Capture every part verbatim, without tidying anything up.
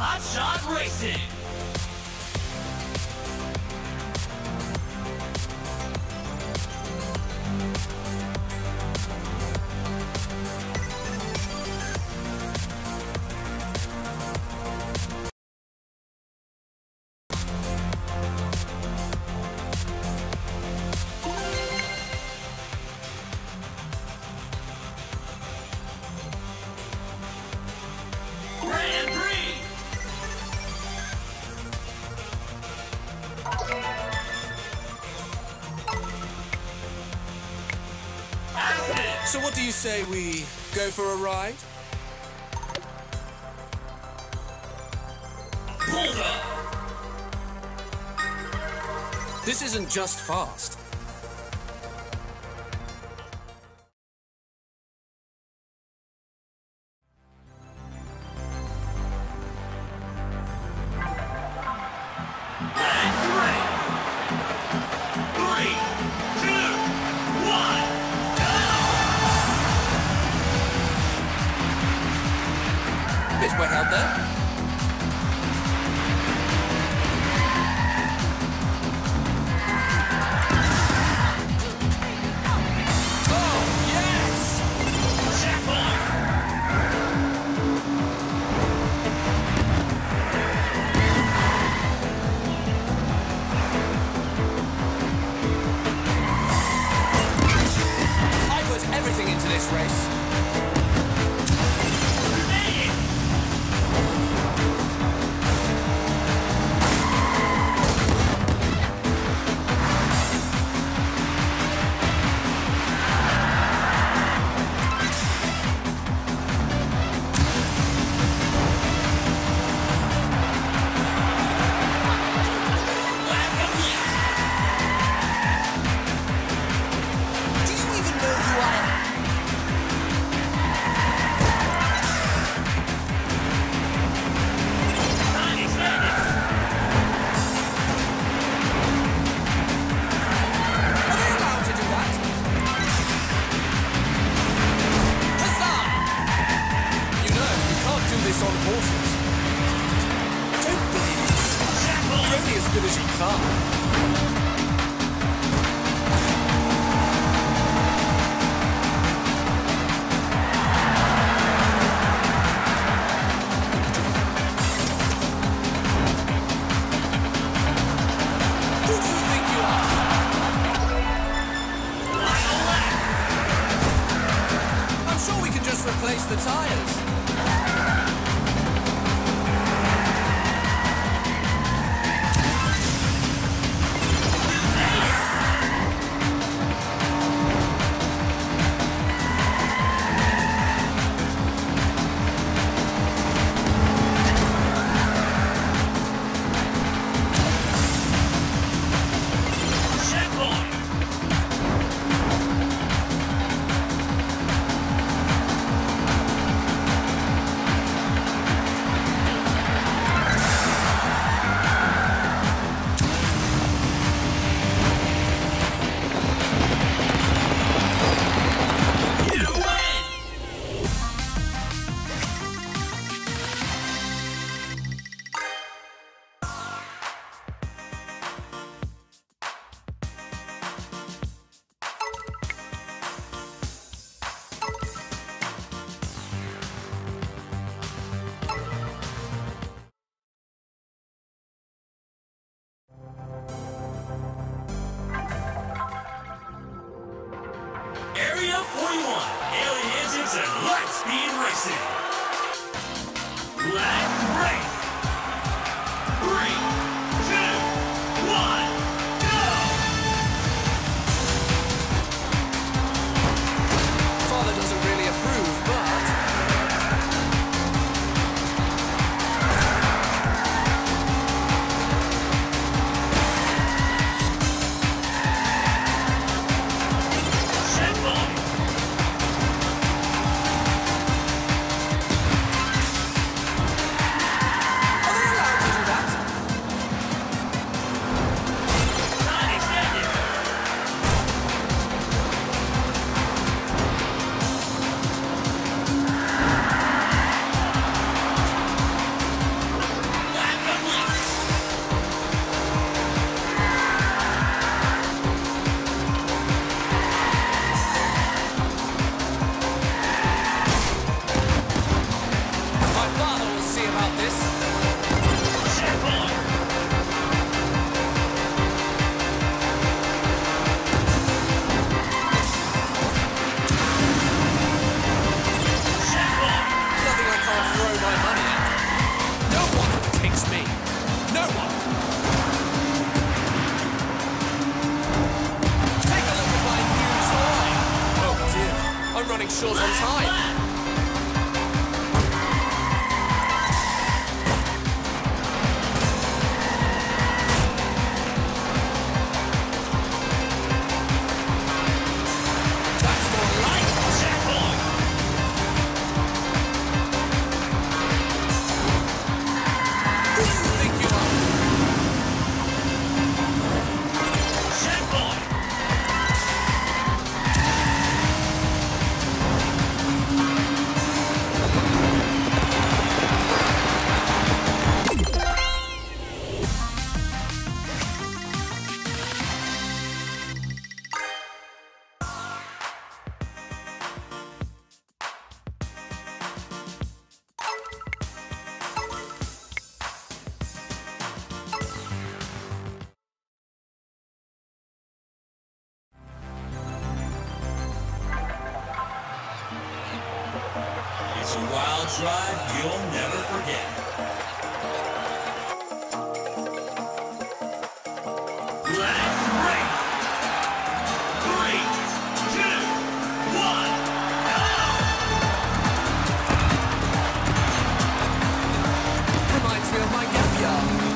Hot Shot Racing. Grand Prix. Acid. So what do you say we go for a ride? Hold up. This isn't just fast. Bit way out there. Oh, yes! I put everything into this race. This on horses. Don't believe this. You're only as good as you can. Who do you think you are? I'm sure we can just replace the tires. short on time. It's a wild ride you'll never forget. Let's race! Three, two, one, go! Reminds me of my gap year.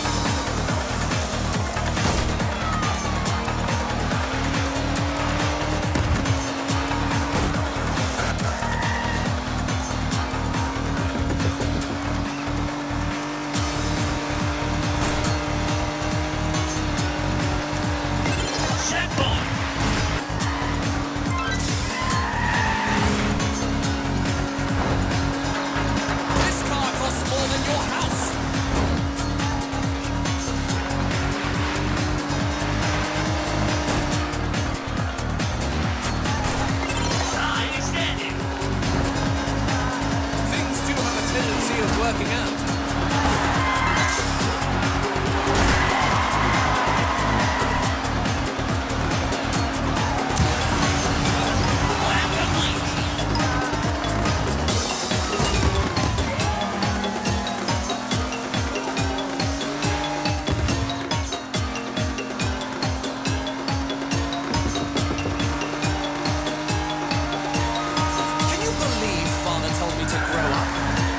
Working out. Can you believe Father told me to grow up?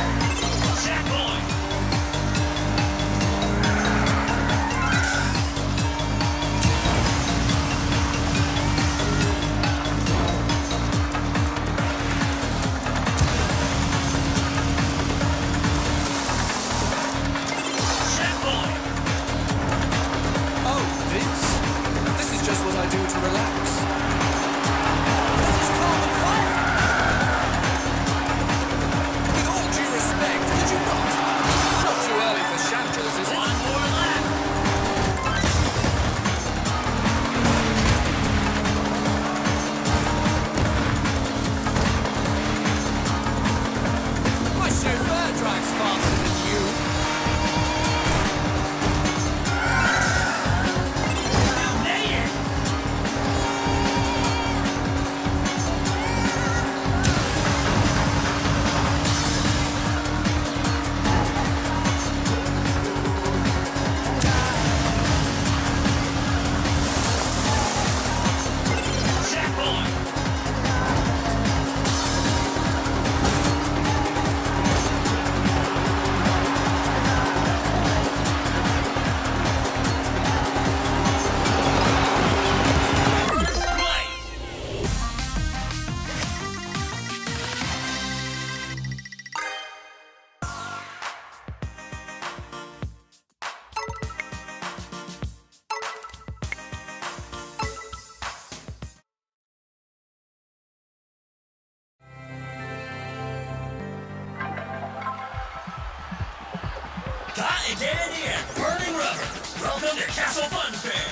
Cotton candy and burning rubber. Welcome to Castle Fun Fair.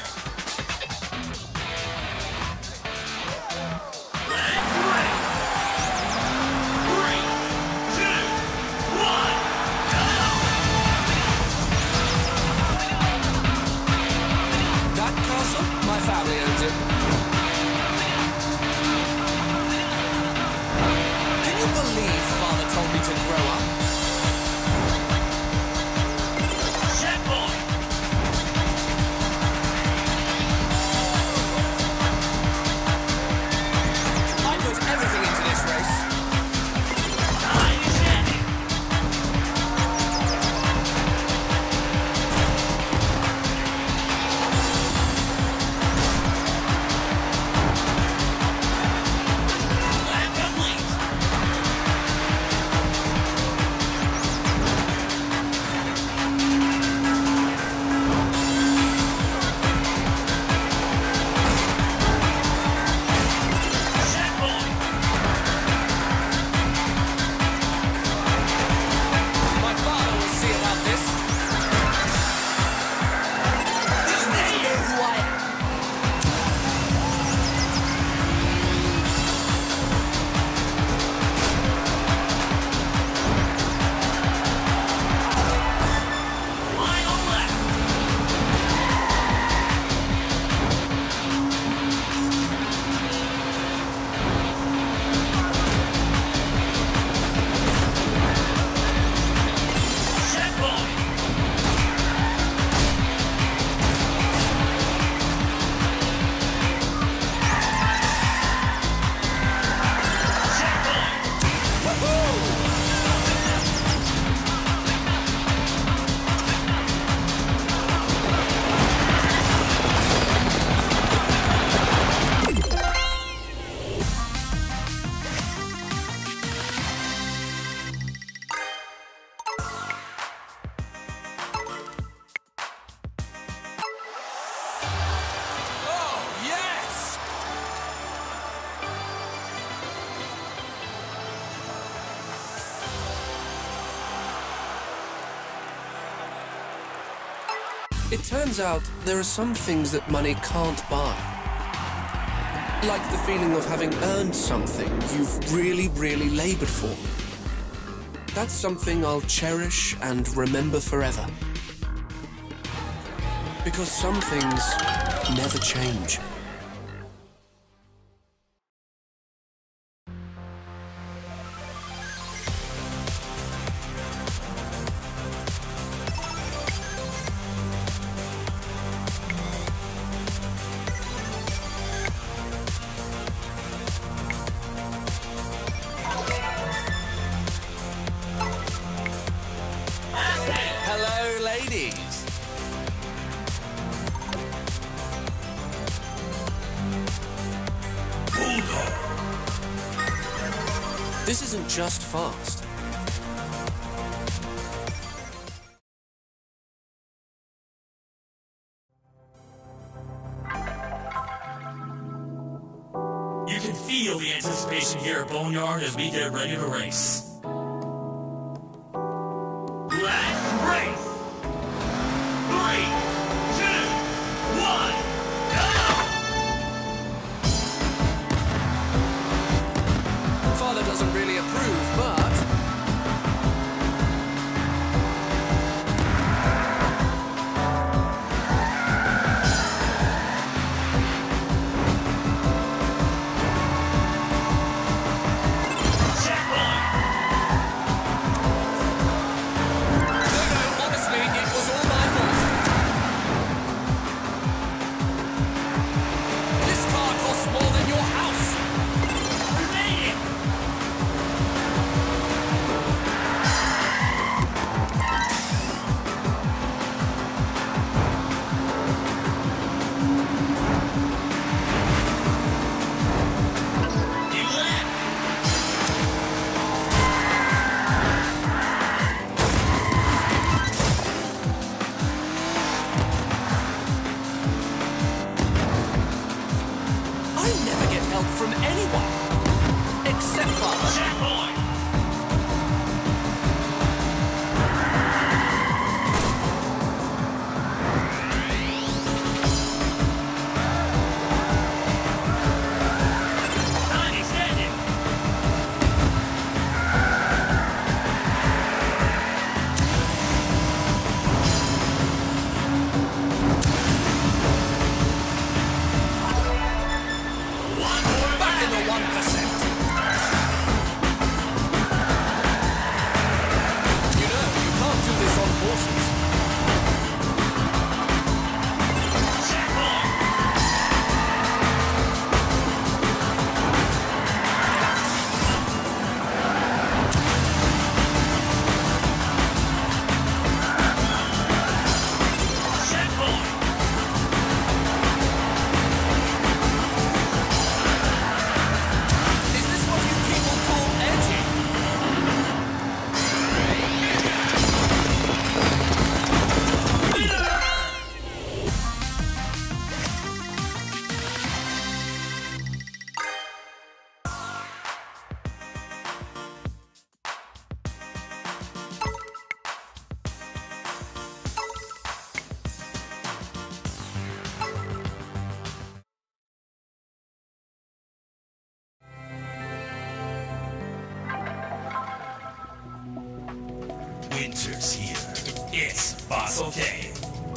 Let's race. Three, two, one, go! That castle? My family owns it. Can you believe Father told me to grow up? It turns out there are some things that money can't buy. Like the feeling of having earned something you've really, really labored for. That's something I'll cherish and remember forever. Because some things never change. Hello, ladies. This isn't just fast. You can feel the anticipation here at Boneyard as we get ready to race. Let's race! Three, two, one, go! Father doesn't really approve, but... from anyone except Father. Checkpoint! Time extended! Back in the one percent. You know, you can't do this on horses. Checkpoint! Checkpoint! Is this what you people call edging? Winter's here. It's Fossil Day.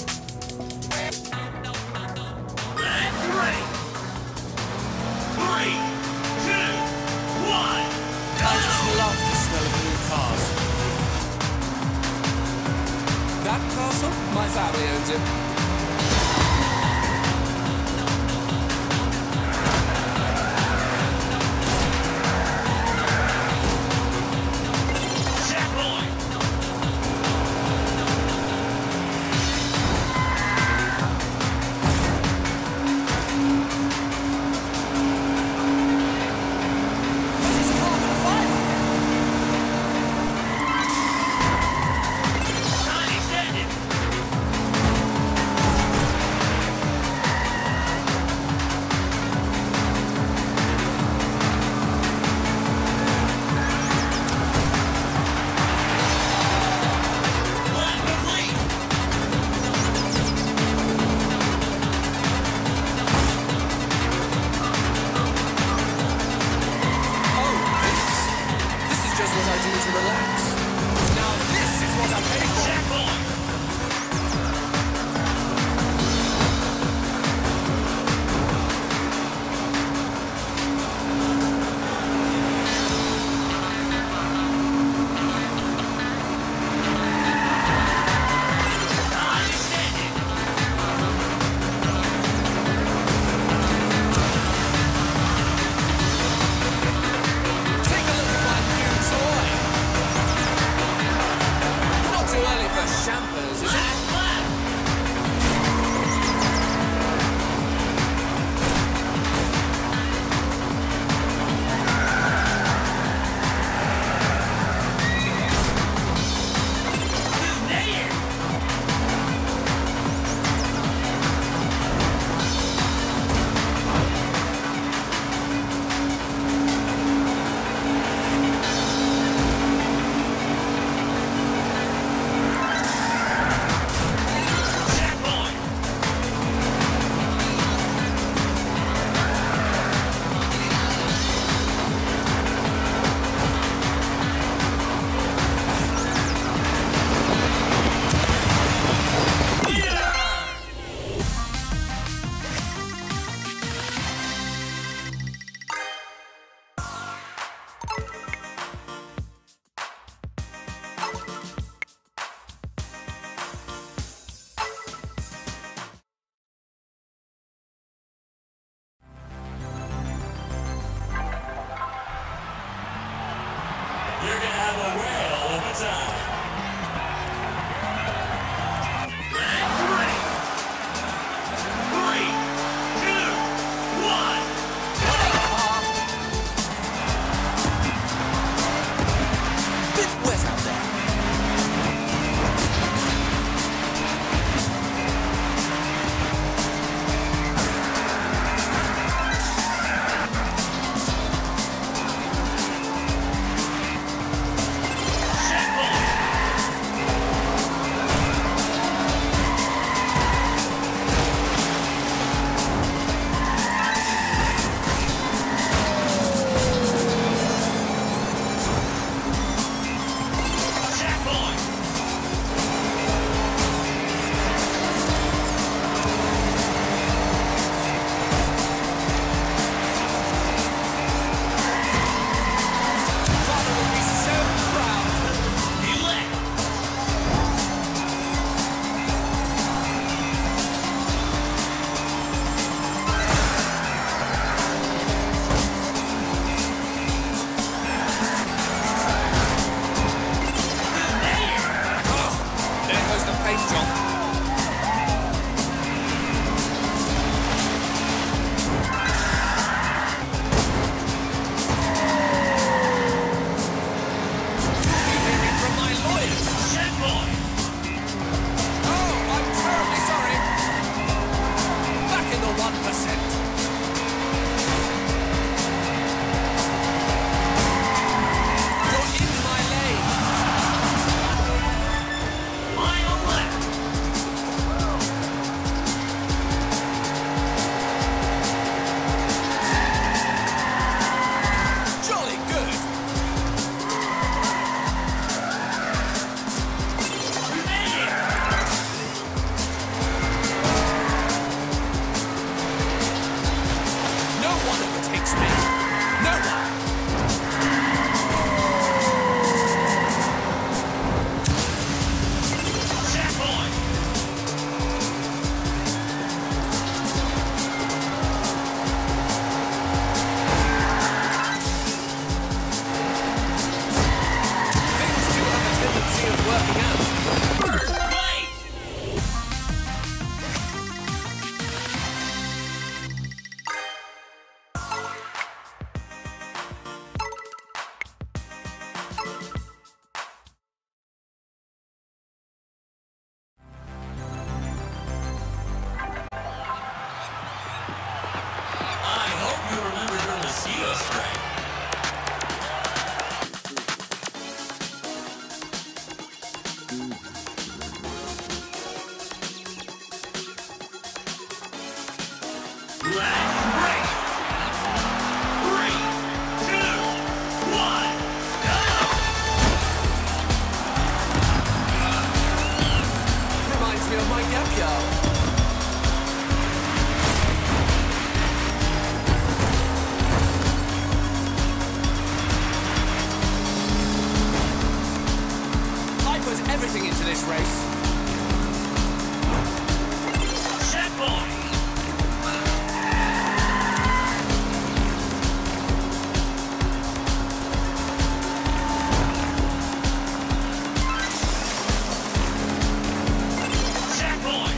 Let's race! Three, two, one, I just love the smell of new cars. That castle? My family owns it. checkpoint! This car on fire! Time extended! me of my gap year. Everything into this race. Set boy. Set boy.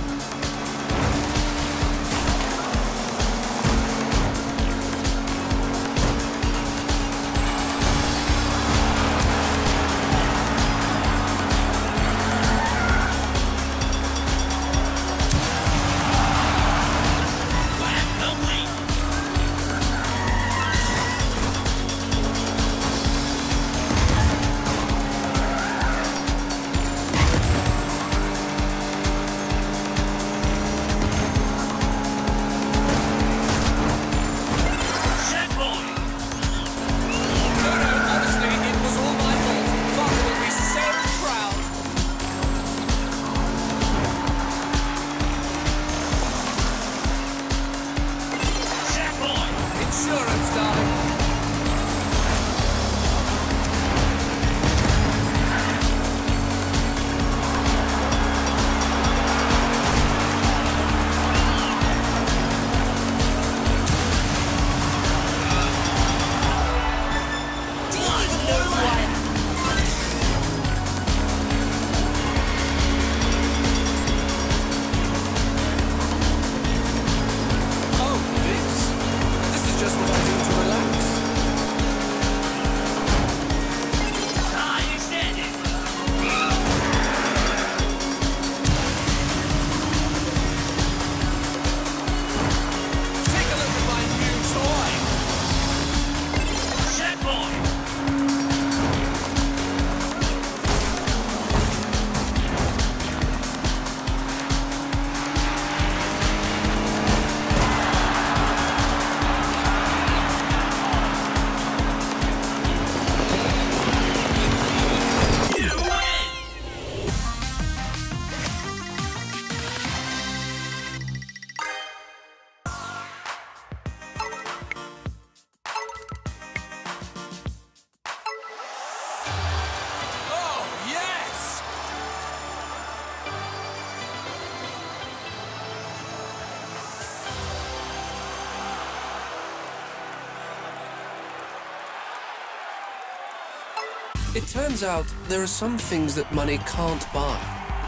It turns out there are some things that money can't buy.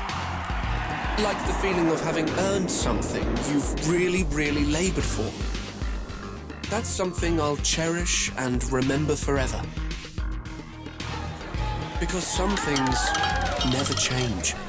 Like the feeling of having earned something you've really, really labored for. That's something I'll cherish and remember forever. Because some things never change.